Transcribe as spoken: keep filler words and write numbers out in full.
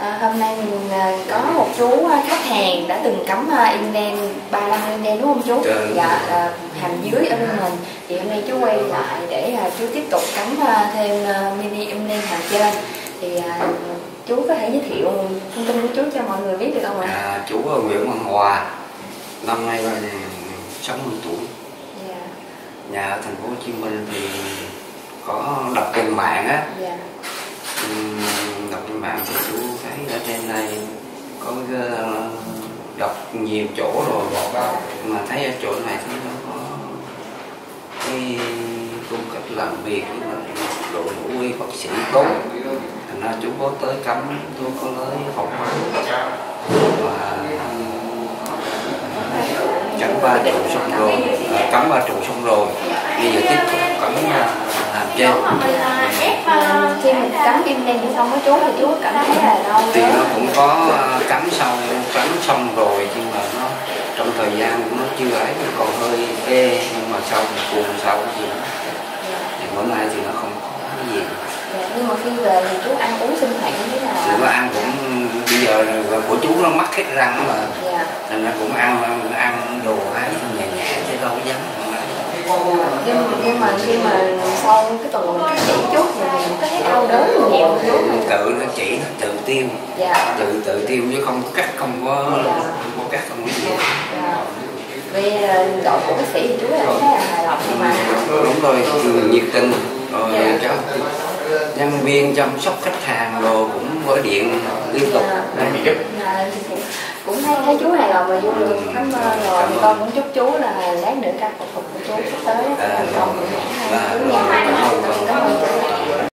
À, hôm nay mình à, có một chú à, khách hàng đã từng cắm à, im đen ba lăm im đen đúng không chú? Trời Dạ, à, hàm dưới ở bên mình. Thì hôm nay chú quay lại để à, chú tiếp tục cắm à, thêm à, mini im đen hàm trên. Thì à, chú có thể giới thiệu thông tin của chú cho mọi người biết được không ạ? À, chú ở Nguyễn Văn Hòa, năm nay là sáu mươi tuổi. Dạ. Nhà ở thành phố Hồ Chí Minh thì có đọc trên mạng á. Dạ. Uhm, đọc trên mạng thì chú thấy ở trên này có uh, đọc nhiều chỗ rồi, mà thấy ở chỗ này thì nó có cái cung cách làm việc với đội ngũ y bác sĩ tốt, thành ra chú có tới cắm, tôi có tới phỏng vấn và cắm ba trụ xong rồi, à, cắm ba trụ xong rồi, bây giờ tiếp tục cắm làm trên. À, khi mình cắm im đen xong với chú thì chú cảm thấy là đâu? Thì nó cũng có cắm xong, cắm xong rồi nhưng mà nó trong thời gian nó chưa ấy, nó còn hơi ê, nhưng mà sau thì cuồng sau thì nó thì bữa nay thì nó không có cái gì. Dạ, nhưng mà khi về thì chú ăn uống sinh hoạt như thế nào? Thì nó ăn cũng bây giờ của chú nó mắc hết răng mà, dạ. Nên nó cũng ăn ăn đồ ấy nhẹ nhẹ chứ đâu có dám. Nhưng, nhưng mà khi mà sau cái tuần mình chỉ chút thì mình có thấy đau đớn nhiều chú không? Tự nó chỉ nó tự tiêu, dạ. tự tự tiêu chứ không có cắt, không có dạ. không có cắt, không có gì. dạ. Vì đội của bác sĩ thì chú là thấy là hài lòng nhưng mà đúng rồi, nhiệt tình rồi dạ. cho nhân viên chăm sóc khách hàng rồi cũng gọi điện liên tục để mình giúp. Cũng thấy thấy chú hài lòng và vui luôn. Cảm ơn rồi. Con cũng chúc chú là lát nữa ca phẫu thuật của chú sắp tới thành công. Cảm ơn chú.